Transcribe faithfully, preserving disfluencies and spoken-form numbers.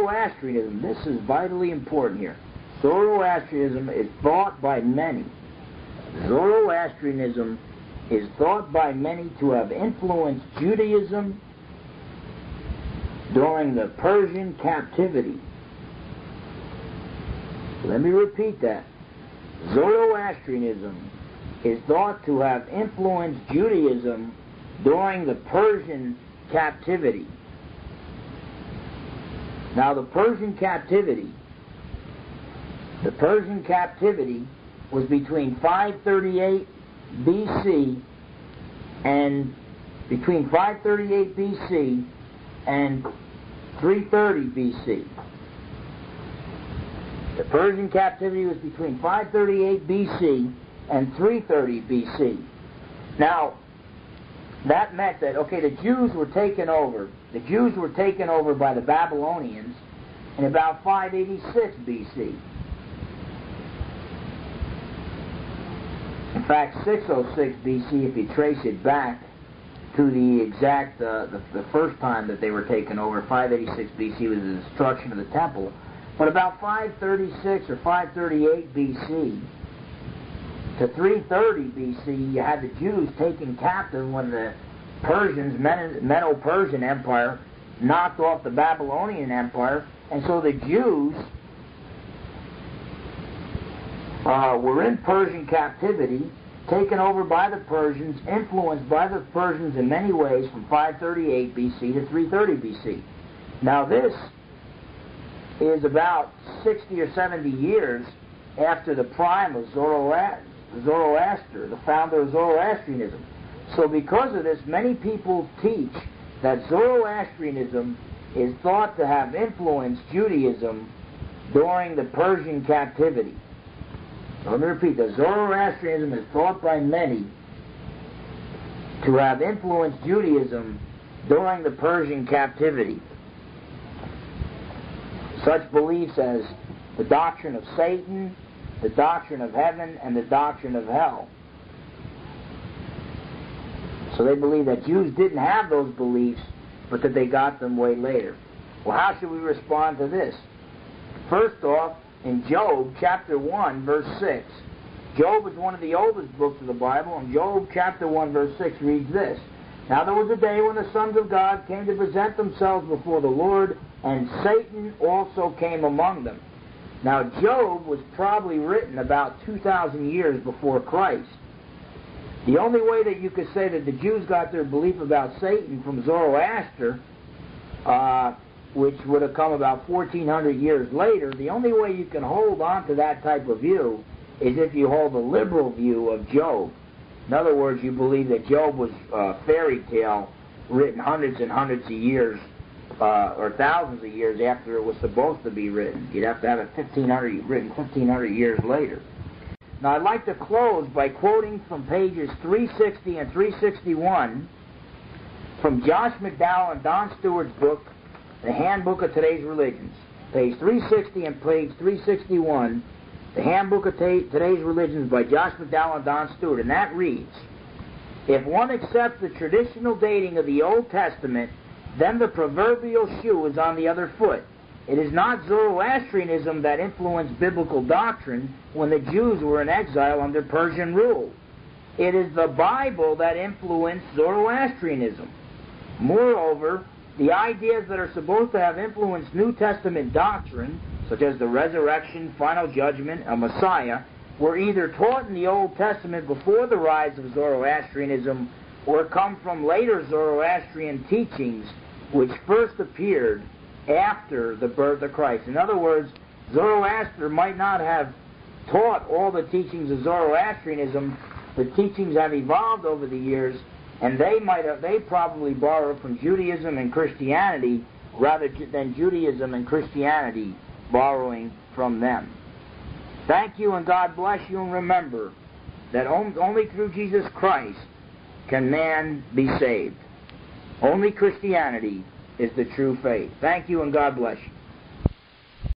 Zoroastrianism, this is vitally important here. Zoroastrianism is thought by many. Zoroastrianism is thought by many to have influenced Judaism during the Persian captivity. Let me repeat that. Zoroastrianism is thought to have influenced Judaism during the Persian captivity. Now the Persian captivity, the Persian captivity was between five thirty-eight B C and between five thirty-eight B C and three thirty B C. The Persian captivity was between five thirty-eight B C and three thirty B C. Now, that meant that, okay, the Jews were taken over. The Jews were taken over by the Babylonians in about five eighty-six B C. In fact, six oh six B C, if you trace it back to the exact, uh, the, the first time that they were taken over, five eighty-six B C was the destruction of the temple. But about five thirty-six or five thirty-eight B C to three thirty B C, you had the Jews taken captive when the Persians, Medo-Persian Empire, knocked off the Babylonian Empire, and so the Jews uh, were in Persian captivity, taken over by the Persians, influenced by the Persians in many ways from five thirty-eight B C to three thirty B C. Now this is about sixty or seventy years after the prime of Zoroaster, Zoroaster, the founder of Zoroastrianism. So because of this, many people teach that Zoroastrianism is thought to have influenced Judaism during the Persian captivity. So let me repeat that. Zoroastrianism is thought by many to have influenced Judaism during the Persian captivity. Such beliefs as the doctrine of Satan, the doctrine of heaven, and the doctrine of hell. So they believe that Jews didn't have those beliefs, but that they got them way later. Well, how should we respond to this? First off, in Job chapter one, verse six. Job is one of the oldest books of the Bible, and Job chapter one, verse six reads this. Now there was a day when the sons of God came to present themselves before the Lord, and Satan also came among them. Now Job was probably written about two thousand years before Christ. The only way that you could say that the Jews got their belief about Satan from Zoroaster, uh, which would have come about fourteen hundred years later, the only way you can hold on to that type of view is if you hold a liberal view of Job. In other words, you believe that Job was a fairy tale written hundreds and hundreds of years uh, or thousands of years after it was supposed to be written. You'd have to have it fifteen hundred, written fifteen hundred years later. Now I'd like to close by quoting from pages three sixty and three sixty-one from Josh McDowell and Don Stewart's book, The Handbook of Today's Religions. Page three sixty and page three sixty-one, The Handbook of Today's Religions by Josh McDowell and Don Stewart. And that reads, if one accepts the traditional dating of the Old Testament, then the proverbial shoe is on the other foot. It is not Zoroastrianism that influenced biblical doctrine when the Jews were in exile under Persian rule. It is the Bible that influenced Zoroastrianism. Moreover, the ideas that are supposed to have influenced New Testament doctrine, such as the resurrection, final judgment, a Messiah, were either taught in the Old Testament before the rise of Zoroastrianism or come from later Zoroastrian teachings which first appeared after the birth of Christ. In other words, Zoroaster might not have taught all the teachings of Zoroastrianism. The teachings have evolved over the years, and they might have, they probably borrowed from Judaism and Christianity rather than Judaism and Christianity borrowing from them. Thank you, and God bless you, and remember that only through Jesus Christ can man be saved. Only Christianity is the true faith. Thank you, and God bless you.